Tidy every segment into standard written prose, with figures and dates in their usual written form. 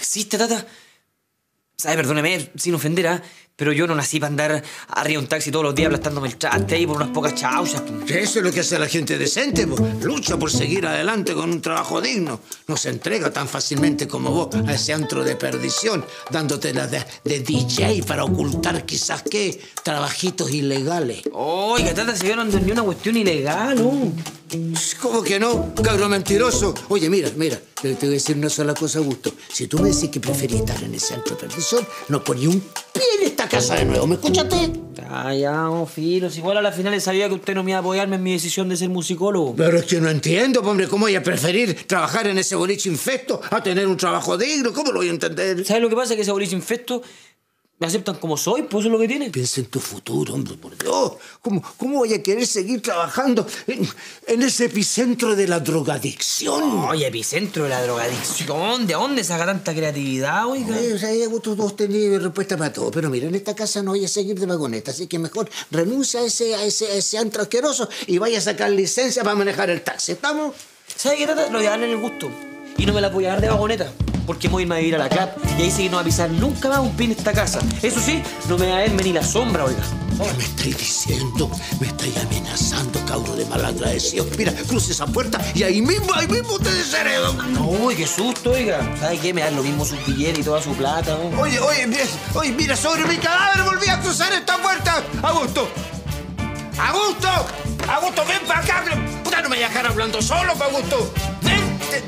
existe, tata. ¿Sabe? Perdóneme, sin ofender, ¿ah? Pero yo no nací para andar arriba de un taxi todos los días aplastándome el traste ahí por unas pocas chauchas. Eso es lo que hace la gente decente, po. Lucha por seguir adelante con un trabajo digno. No se entrega tan fácilmente como vos a ese antro de perdición, dándote la de DJ para ocultar quizás, ¿qué? Trabajitos ilegales. Oiga, tata, si yo no ando ni una cuestión ilegal, ¿no? ¿Cómo que no? Cabro mentiroso. Oye, mira, te voy a decir una sola cosa, Augusto. Si tú me decís que preferís estar en ese antro de perdición, no ponía un pie en esta casa de nuevo. ¿Me escuchaste? Ya, filos. Igual a la final sabía que usted no me iba a apoyarme en mi decisión de ser musicólogo. Pero es que no entiendo, hombre. ¿Cómo voy a preferir trabajar en ese boliche infecto a tener un trabajo digno? ¿Cómo lo voy a entender? ¿Sabes lo que pasa? Que ese boliche infecto me aceptan como soy, pues eso es lo que tiene. Piensa en tu futuro, hombre, por Dios. ¿Cómo voy a querer seguir trabajando en ese epicentro de la drogadicción? Oye, epicentro de la drogadicción. ¿De dónde saca tanta creatividad, oiga? O sea, vos tenés respuesta para todo. Pero mira, en esta casa no voy a seguir de vagoneta, así que mejor renuncia a ese antro asqueroso y vaya a sacar licencia para manejar el taxi. ¿Estamos? ¿Sabes qué, tata? Lo voy a darle en el gusto. Y no me la voy a dar de vagoneta, porque me voy a irme a vivir a la CAP y ahí sí no va a pisar nunca más un pin en esta casa. Eso sí, no me va a verme ni la sombra, oiga. ¿Qué me estáis diciendo? Me estáis amenazando, cabro de malagradecido. Mira, cruce esa puerta y ahí mismo te desheredo. Uy, qué susto, oiga. ¿Sabe qué? Me dan lo mismo su billete y toda su plata, ¿no? Oye, mira, sobre mi cadáver volví a cruzar esta puerta. ¡Augusto! ¡Augusto, ven para acá! Puta, no me voy a dejar hablando solo, Augusto. ¡Ven!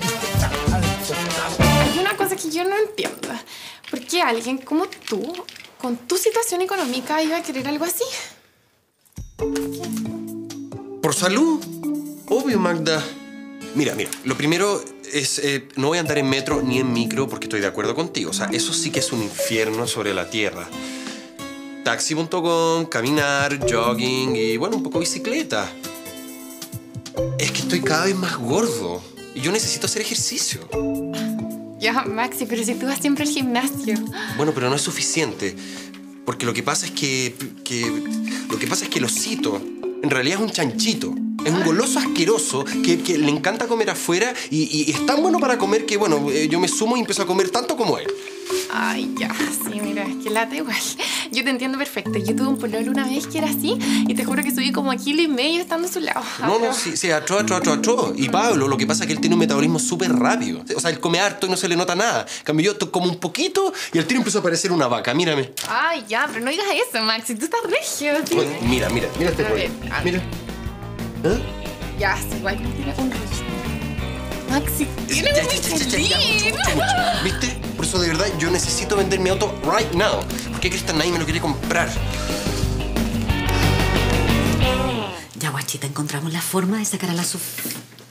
Hay una cosa que yo no entiendo. ¿Por qué alguien como tú, con tu situación económica, iba a querer algo así? ¿Por salud? Obvio, Magda. Mira, lo primero es... no voy a andar en metro ni en micro porque estoy de acuerdo contigo. O sea, eso sí que es un infierno sobre la tierra. Taxi.com, caminar, jogging y, bueno, un poco bicicleta. Es que estoy cada vez más gordo y yo necesito hacer ejercicio. Ya, Maxi, pero si tú vas siempre al gimnasio. Bueno, pero no es suficiente. Porque lo que pasa es que el osito en realidad es un chanchito. Es un goloso asqueroso que le encanta comer afuera y es tan bueno para comer que, bueno, yo me sumo y empiezo a comer tanto como él. Ay, ya, sí, mira, es que lata igual. Yo te entiendo perfecto. Yo tuve un pololo una vez que era así y te juro que subí como 1,5 kilos estando a su lado. No, sí, atroz. Y Pablo, lo que pasa es que él tiene un metabolismo súper rápido. O sea, él come harto y no se le nota nada. En cambio, yo como un poquito y al tiro empezó a parecer una vaca. Mírame. Ay, ya, pero no digas eso, Maxi. Tú estás regio, ¿sí? Bueno, mira este pollo. Mira. ¿Eh? Ya, sí, igual tiene un regio. Maxi, tiene un michelín. ¿Viste? Por eso, de verdad, yo necesito vender mi auto right now. ¿Por qué Cristian nadie me lo quiere comprar? Ya, guachita, encontramos la forma de sacar a la Sofía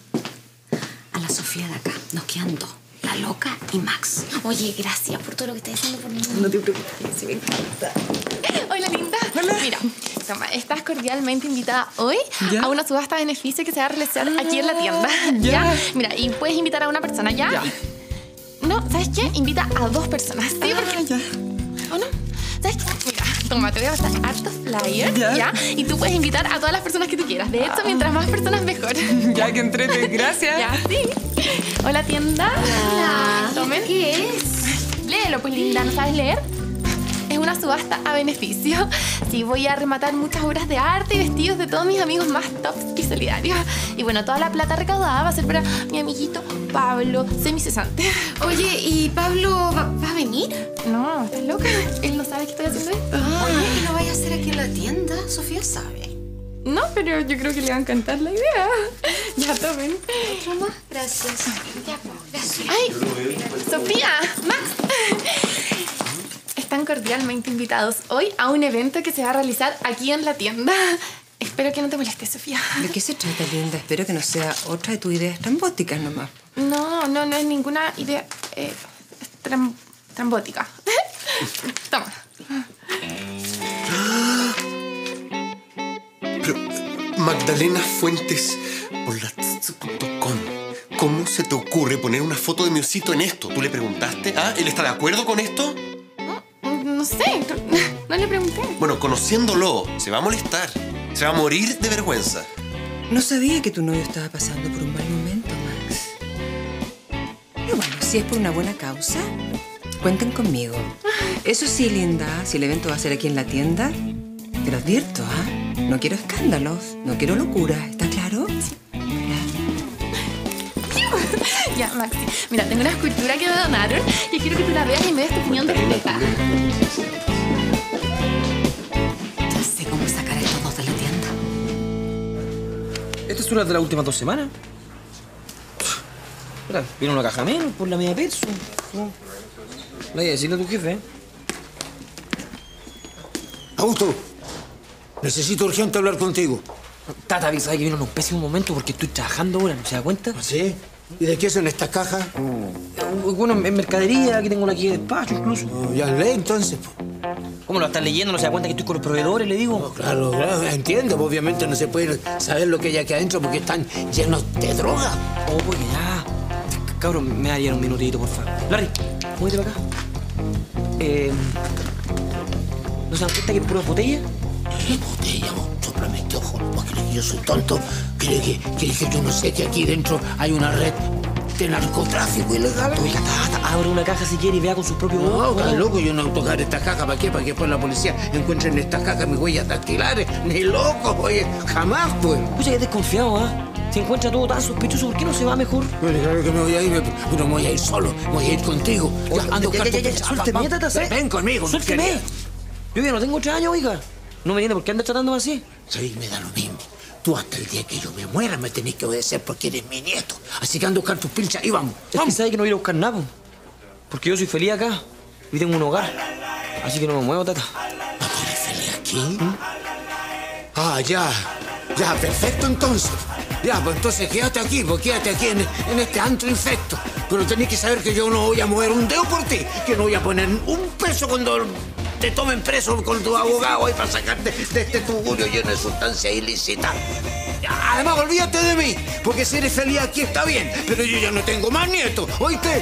de acá. Nos quedan dos. La loca y Max. Oye, gracias por todo lo que estás haciendo por mí. No te preocupes, sí me encanta. Hola, linda. Hola. Mira, toma, estás cordialmente invitada hoy a una subasta de beneficio que se va a realizar aquí en la tienda. ¿Ya? Mira, y puedes invitar a una persona, ¿ya? No, ¿sabes qué? Invita a 2 personas. ¿Sí? Porque... ¿O no? ¿Sabes qué? Mira, toma, te voy a pasar hartos flyers, ¿ya? Y tú puedes invitar a todas las personas que tú quieras. De hecho, mientras más personas, mejor. Ya, que entrete. Gracias. Ya, sí. Hola, tienda. Hola. Tomen. ¿Qué es? Léelo, pues, linda. ¿No sabes leer? Es una subasta a beneficio. Sí, voy a rematar muchas obras de arte y vestidos de todos mis amigos más tops y solidarios. Y bueno, toda la plata recaudada va a ser para mi amiguito Pablo, semicesante. Oye, ¿y Pablo va a venir? No, ¿estás loca? Él no sabe qué estoy haciendo esto. Oye, ¿y lo vaya a hacer aquí en la tienda? Sofía sabe. No, pero yo creo que le va a encantar la idea. Ya, tomen. ¿Otra más? Gracias. Ya, gracias. ¡Ay! ¡Sofía! ¡Max! Están cordialmente invitados hoy a un evento que se va a realizar aquí en la tienda. Espero que no te molestes, Sofía. ¿De qué se trata, linda? Espero que no sea otra de tus ideas trambóticas nomás. No es ninguna idea trambótica. Toma. Pero, Magdalena Fuentes, por la tz.com. ¿Cómo se te ocurre poner una foto de mi osito en esto? ¿Tú le preguntaste? ¿Ah? ¿Él está de acuerdo con esto? No sé, no le pregunté. Bueno, conociéndolo, se va a molestar. Se va a morir de vergüenza. No sabía que tu novio estaba pasando por un mal momento, Max. Pero bueno, si es por una buena causa, Cuenten conmigo. Eso sí, linda, si el evento va a ser aquí en la tienda, te lo advierto, ¿ah? No quiero escándalos, no quiero locuras, ¿está claro? Ya, Maxi. Mira, tengo una escultura que me donaron y quiero que tú la veas y me des tu opinión completa. Ya sé cómo sacar a estos dos de la tienda. Esta es una de las últimas 2 semanas. Mira, viene una caja menos por la media peso. No. Vaya a decirle a tu jefe, ¿eh? Augusto, necesito urgente hablar contigo. Tata, sabes que viene en un pésimo momento porque estoy trabajando ahora, ¿no se da cuenta? ¿Sí? ¿Y de qué son estas cajas? Bueno, en mercadería, aquí tengo una aquí de despacho incluso. Oh, ya lee entonces. ¿Cómo lo estás leyendo? ¿No se da cuenta que estoy con los proveedores, le digo? No, claro, entiendo. Obviamente no se puede saber lo que hay aquí adentro porque están llenos de droga. Oh, pues ya. Cabrón, me da ya un minutito, por favor. Larry, muévete para acá. ¿No se dan cuenta que es pura botella? ¿Qué botella? Sóplame este ojo. ¿Vos crees que yo soy tonto? ¿Crees que yo no sé que aquí dentro hay una red de narcotráfico ilegal? Oiga, Tata, abre una caja si quiere y vea con sus propios No, ojos. estás loco, yo no voy a tocar esta caja. ¿Para qué? Para que después la policía encuentre en esta caja mis huellas dactilares. Ni loco, oye, jamás, pues. Escucha, que es desconfiado, ¿ah? Si encuentra todo tan sospechoso, ¿por qué no se va mejor? Bueno, claro que me voy a ir, pero me voy a ir solo. Voy a ir contigo. Oiga, Ando a buscar tu ya, pizza, suélteme, papá. Tata, ¿sabes? Ven conmigo. ¡Suélteme! Yo ya no tengo 8 años, oiga. No me entiende por qué anda tratándome así. Sí, me da lo mismo. Tú hasta el día que yo me muera me tenés que obedecer porque eres mi nieto. Así que ando a buscar tus pinchas y vamos. Es que sabe que no voy a ir a buscar nada, po. Porque yo soy feliz acá y tengo un hogar. Así que no me muevo, Tata. ¿No tú eres feliz aquí? Ah, ya. Ya, perfecto entonces. Ya, pues entonces quédate aquí, en este antro infecto. Pero tenés que saber que yo no voy a mover un dedo por ti, que no voy a poner un peso cuando te tomen preso con tu abogado ahí para sacarte de este tugurio lleno de sustancia ilícita. Además, olvídate de mí, porque si eres feliz aquí está bien, pero yo ya no tengo más nietos, ¿oíste?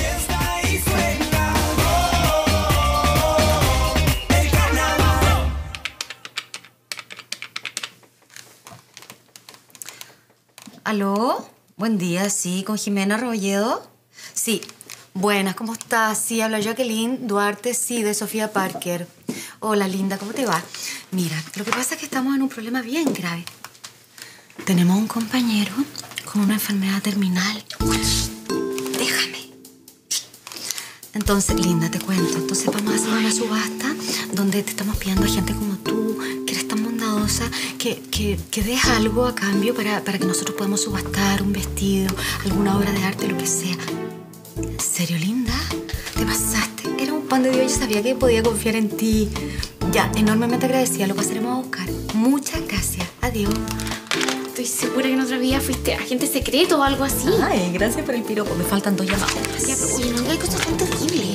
¿Aló? Buen día, sí, con Jimena Rebolledo. Sí, buenas, ¿cómo estás? Sí, habla Jacqueline Duarte, sí, de Sofía Parker. Hola, linda, ¿cómo te va? Mira, lo que pasa es que estamos en un problema bien grave. Tenemos un compañero con una enfermedad terminal. Déjame. Entonces, linda, te cuento. Entonces vamos a hacer una subasta donde te estamos pidiendo a gente como tú, que eres tan bondadosa, que des algo a cambio para que nosotros podamos subastar un vestido, alguna obra de arte, lo que sea. ¿En serio, linda? Te pasaste. Era un pan de Dios y sabía que podía confiar en ti. Ya, enormemente agradecida. Lo pasaremos a buscar. Muchas gracias. Adiós. Estoy segura que en otra vida fuiste agente secreto o algo así. Ay, gracias por el piropo. Me faltan 2 llamados. Ya, pero oye, no hay cosas tan terribles.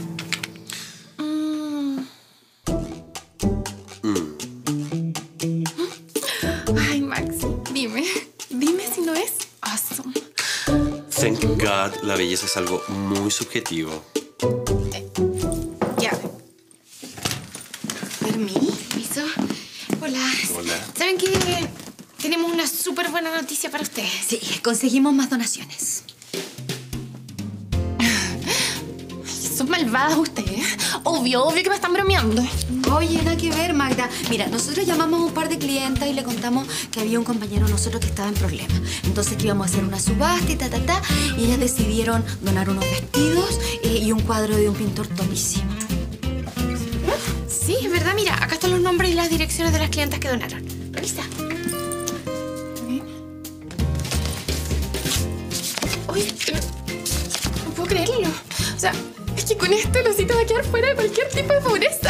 Ay, Maxi, dime si no es awesome. Thank God, la belleza es algo muy subjetivo. Ya. Permiso. Hola. Hola. ¿Saben qué? Tenemos una súper buena noticia para ustedes. Sí, conseguimos más donaciones. Son malvadas ustedes. Obvio que me están bromeando. Oye, nada que ver, Magda. Mira, nosotros llamamos a un par de clientas y le contamos que había un compañero de nosotros que estaba en problemas. Entonces que íbamos a hacer una subasta y y ellas decidieron donar unos vestidos y un cuadro de un pintor topísimo. Sí, es verdad. Mira, acá están los nombres y las direcciones de las clientas que donaron. Revisa. Oye, no puedo creerlo. O sea, es que con esto Losito va a quedar fuera de cualquier tipo de pobreza.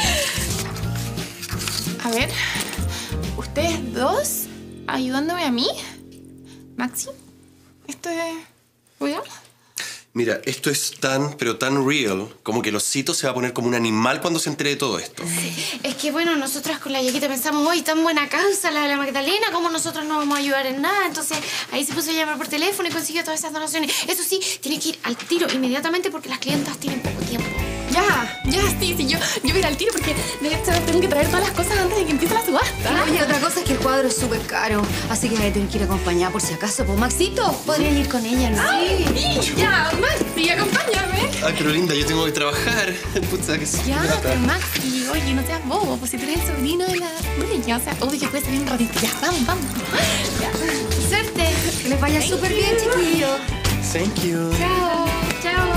A ver, ustedes dos ayudándome a mí. Maxi, ¿esto es real? Mira, esto es tan, pero tan real, como que el osito se va a poner como un animal cuando se entere de todo esto. Es que, bueno, nosotras con la Yaquita pensamos, hoy tan buena causa, la de la Magdalena, como nosotros no vamos a ayudar en nada. Entonces, ahí se puso a llamar por teléfono y consiguió todas esas donaciones. Eso sí, tiene que ir al tiro inmediatamente porque las clientas tienen poco tiempo. Ya, sí, yo voy a ir al tiro porque de hecho tengo que traer todas las cosas antes de que empiece la subasta. Oye, otra cosa es que el cuadro es súper caro, así que voy a tener que ir acompañada por si acaso. Pues, Maxito, podrías ir con ella, ¿no? Sí, ya, Maxi, acompáñame. Ay, pero linda, yo tengo que trabajar. Puta, que se Ya, trata. pero Maxi, oye, no seas bobo, pues si tú eres el sobrino de la dueña, o sea, obvio que puedes salir un ratito. Ya, vamos. Ya. Suerte. Que les vaya súper bien, chiquillos. Thank you. Chao. Chao.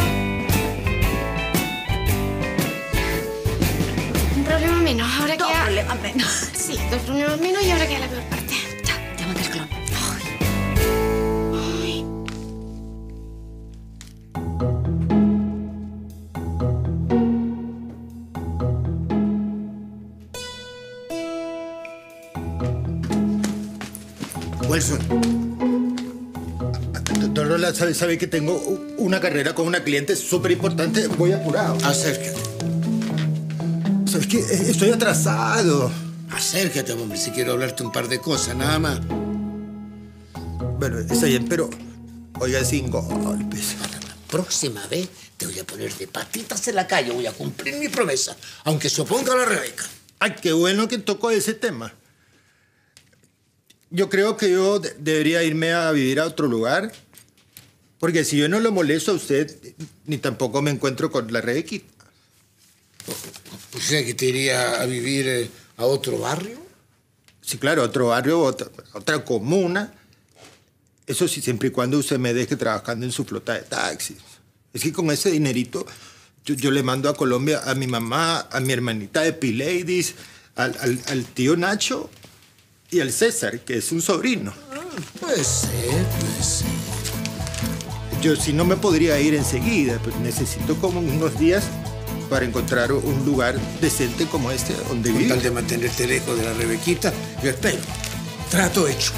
Un problema menos, ahora Dos queda... problemas menos. Sí, 2 problemas menos y ahora queda la peor parte. Ya, llámate al clon. Ay. Wilson, Dorola, sabe que tengo una carrera con una cliente súper importante. Voy apurado. acércate. ¿Sabes qué? Estoy atrasado. Acércate, hombre, si quiero hablarte un par de cosas, nada más. Bueno, está bien, pero oiga, sin golpes. La próxima vez te voy a poner de patitas en la calle. Voy a cumplir mi promesa, aunque se oponga a la Rebeca. Ay, qué bueno que tocó ese tema. Yo creo que yo debería irme a vivir a otro lugar. Porque si yo no lo molesto a usted, ni tampoco me encuentro con la Rebequita. O sea, que te iría a vivir a otro barrio. Sí, claro, otro barrio, otra comuna. Eso sí, siempre y cuando usted me deje trabajando en su flota de taxis. Es que con ese dinerito yo le mando a Colombia a mi mamá, a mi hermanita de P-Ladies, al tío Nacho y al César, que es un sobrino. Puede ser, puede ser. Yo sí no me podría ir enseguida, pues necesito como unos días para encontrar un lugar decente como este donde Con tal vivir. de mantenerte lejos de la Rebequita, yo espero. Trato hecho.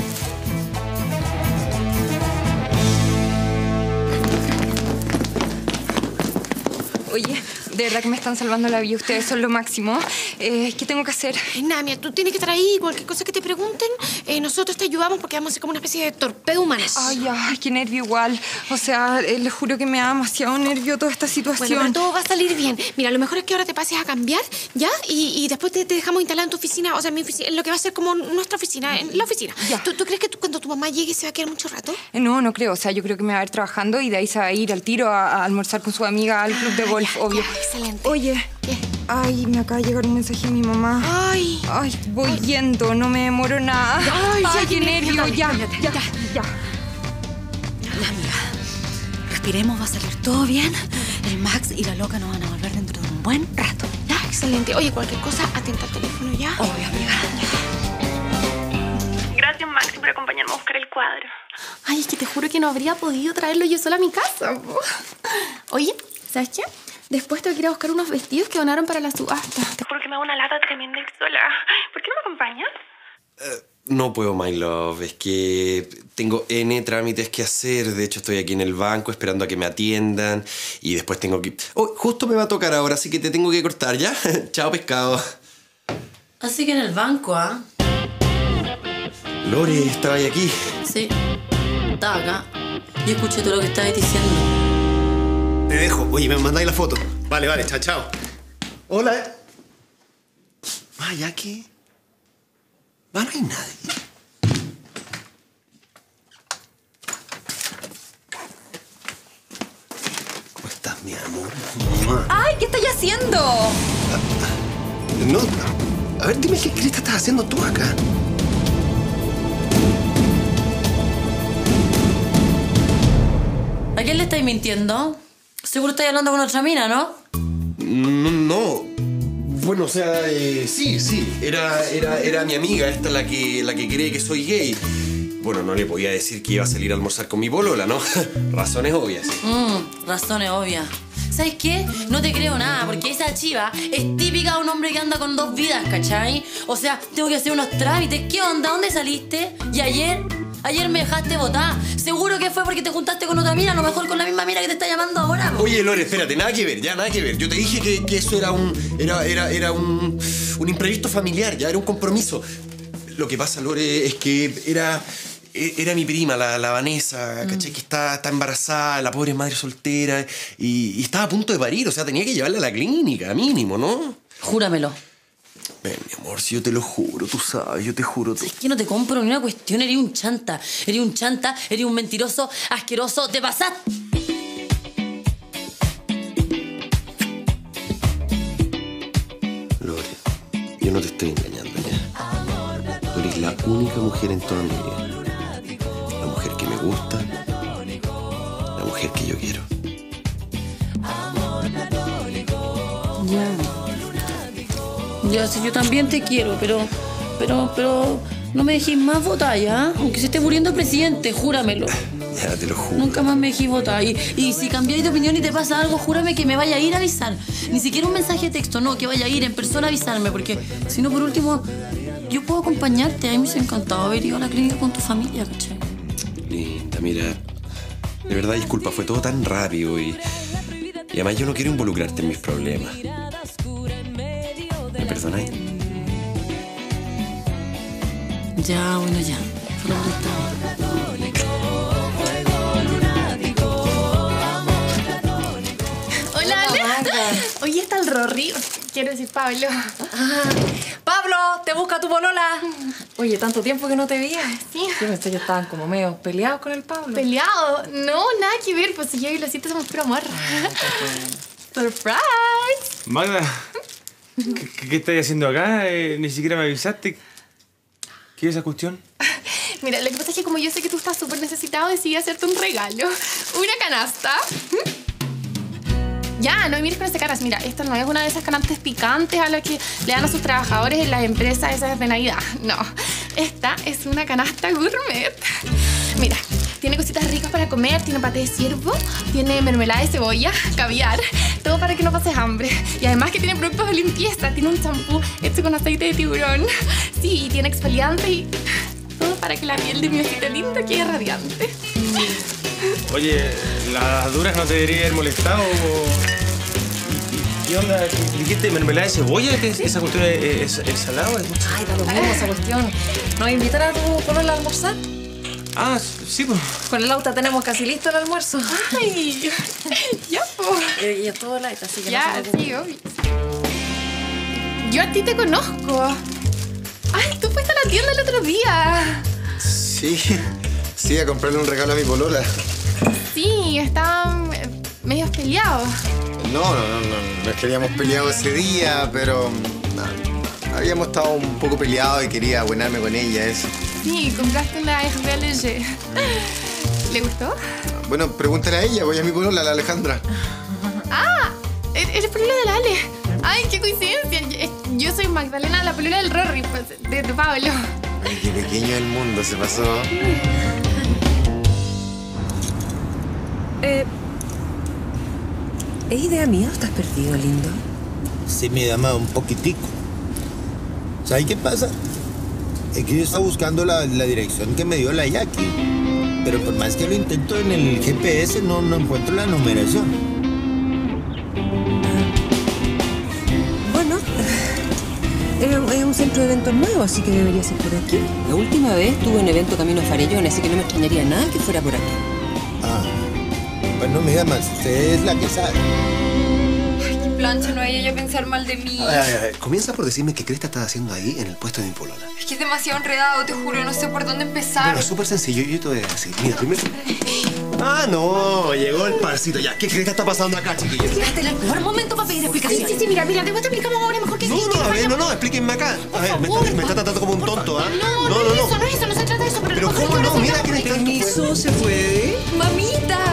Oye, de verdad que me están salvando la vida. Ustedes son lo máximo. ¿Qué tengo que hacer? Nada, mira, tú tienes que estar ahí. Cualquier cosa que te pregunten, nosotros te ayudamos porque vamos a ser como una especie de torpedo humano. Ay, qué nervio igual. O sea, les juro que me da demasiado nervio toda esta situación. Bueno, pero todo va a salir bien. Mira, lo mejor es que ahora te pases a cambiar, ¿ya? Y después te dejamos instalada en tu oficina, o sea, en mi oficina, en lo que va a ser como nuestra oficina, en la oficina. Ya. ¿Tú crees que cuando tu mamá llegue se va a quedar mucho rato? No creo. O sea, yo creo que me va a ver trabajando y de ahí se va a ir al tiro a almorzar con su amiga al club de golf, obvio. Ya, excelente. Oye, ¿Qué? ay, me acaba de llegar un mensaje de mi mamá. Ay. Ay, voy yendo, no me demoro nada. Ay, qué nervio, ya. Ya, amiga. Respiremos, va a salir todo bien. El Max y la loca nos van a volver dentro de un buen rato. Ya, excelente. Oye, cualquier cosa, atenta al teléfono, ¿ya? Obvio, amiga. Gracias, Maxi, por acompañarme a buscar el cuadro. Ay, es que te juro que no habría podido traerlo yo sola a mi casa. Po. Oye, ¿sabes qué? Después tengo que ir a buscar unos vestidos que donaron para la subasta. Te juro que me hago una lata tremenda ir sola. ¿Por qué no me acompañas? No puedo, my love. Es que tengo N trámites que hacer. De hecho, estoy aquí en el banco esperando a que me atiendan. Y después tengo que... Oh, justo me va a tocar ahora, así que te tengo que cortar, ¿ya? Chao, pescado. Así que en el banco, ¿ah? Lore, estaba ahí aquí. Sí. Estaba acá. Yo escuché todo lo que estabas diciendo. Te dejo. Oye, me mandáis la foto. Vale, chao, chao. Hola. Ah, ¿ya qué? No hay nadie. ¿Cómo estás, mi amor? Ay, ¿qué estáis haciendo? No, a ver, dime qué cresta estás haciendo tú acá. ¿A quién le estáis mintiendo? Seguro estáis hablando con otra mina, ¿no? No. Bueno, o sea, sí. Era mi amiga, esta la que cree que soy gay. Bueno, no le podía decir que iba a salir a almorzar con mi polola, ¿no? Razones obvias. Razones obvias. ¿Sabes qué? No te creo nada, porque esa chiva es típica de un hombre que anda con 2 vidas, ¿cachai? O sea, tengo que hacer unos trámites. ¿Qué onda? ¿Dónde saliste? ¿Y ayer? Ayer me dejaste botar. Seguro que fue porque te juntaste con otra mina, a lo mejor con la misma mina que te está llamando ahora. Oye, Lore, espérate, nada que ver. Yo te dije que eso era un imprevisto familiar, ya era un compromiso. Lo que pasa, Lore, es que era mi prima, la Vanessa, ¿cachai? Que está embarazada, la pobre madre soltera, y estaba a punto de parir, o sea, tenía que llevarla a la clínica, mínimo, ¿no? Júramelo. Ven, mi amor, si yo te lo juro, tú sabes, yo te juro. Es que no te compro ni una cuestión, eres un chanta, eres un mentiroso, asqueroso, te pasaste. no te estoy engañando ya. Tú eres la única mujer en toda mi vida. La mujer que me gusta, la mujer que yo quiero. Ya, sí, yo también te quiero, pero no me dejéis más votar, ¿ya? Aunque se esté muriendo el presidente, júramelo. Ya, te lo juro. Nunca más me dejéis votar. Y si cambiáis de opinión y te pasa algo, júrame que me vaya a ir a avisar. Ni siquiera un mensaje de texto, no, que vaya a ir en persona a avisarme, porque si no, por último, yo puedo acompañarte. A mí me hubiese encantado haber ido a la clínica con tu familia, ¿cachai? Linda, mira, de verdad, disculpa, fue todo tan rápido y además yo no quiero involucrarte en mis problemas. ¿Me perdonáis? Ya, bueno, ya. Solo molestaba. Hola, Ale. Oye, está el Rory. Quiero decir Pablo. ¡Pablo! ¡Te busca tu polola! Oye, tanto tiempo que no te veía. Sí. Yo pensé que estaban como medio peleados con el Pablo. ¿Peleado? No, nada que ver. Pues si yo y los siete somos puro amor. ¡Surprise! Magda, ¿qué estás haciendo acá? Ni siquiera me avisaste. ¿Qué es esa cuestión? Mira, lo que pasa es que como yo sé que tú estás súper necesitado, decidí hacerte un regalo. Una canasta. Ya, no me mires con esas caras. Mira, esta no es una de esas canastas picantes a las que le dan a sus trabajadores en las empresas esas de Navidad. No, esta es una canasta gourmet. Mira, tiene cositas ricas para comer, tiene paté de ciervo, tiene mermelada de cebolla, caviar, todo para que no pases hambre. Y además que tiene productos de limpieza, tiene un champú hecho con aceite de tiburón. Sí, y tiene exfoliante y todo para que la piel de mi osito lindo quede radiante. Oye, las duras no te deberían haber molestado. ¿Qué onda? ¿Dijiste mermelada de cebolla? ¿Esa cuestión es salada? Ay, da lo mismo esa cuestión. ¿Nos invitar a tu polola a almorzar? Ah, sí, pues. Con el auto tenemos casi listo el almuerzo. Ay, ya, pues. Y es todo light, así que ya, no se sí, obvio. Yo a ti te conozco. Ay, tú fuiste a la tienda el otro día. Sí, a comprarle un regalo a mi polola. Sí, estaban medio peleados. No es que habíamos peleado ese día, pero habíamos estado un poco peleados y quería abuenarme con ella, eso. Sí, compraste una Hervé Léger. ¿Le gustó? Bueno, pregúntale a ella, voy a mi polola, la Alejandra. Ah, eres polola de la Ale. Ay, qué coincidencia. Yo soy Magdalena, la polola del Rory, pues, de Pablo. Ay, qué pequeño el mundo se pasó. ¿Es idea mía o estás perdido, lindo? Sí, mi dama, un poquitico. ¿Sabes qué pasa? Es que yo estaba buscando la dirección que me dio la Jackie. Pero por más que lo intento en el GPS, no encuentro la numeración. Bueno, es un centro de eventos nuevo, así que debería ser por aquí. La última vez tuve un evento camino a Farellón, así que no me extrañaría nada que fuera por aquí. Ah, bueno, mi dama, usted es la que sabe. Ay, qué plancha, no vaya a pensar mal de mí. A ver, comienza por decirme qué Cresta estás haciendo ahí en el puesto de mi polola. Es que es demasiado enredado, te juro, no sé por dónde empezar. Bueno, es súper sencillo, yo te voy a decir. Mira, primero... Ah, no, llegó el parcito ya. ¿Qué Cresta está pasando acá, chiquillos? Este es el mejor momento para pedir explicaciones. Sí, mira, te explicamos ahora mejor que... No, explíquenme acá. A ver, me está tratando como un tonto, ¿ah? No se trata de eso, Pero ¿cómo no? Mira que ¿Permiso? ¿Se puede? ¡Mamita!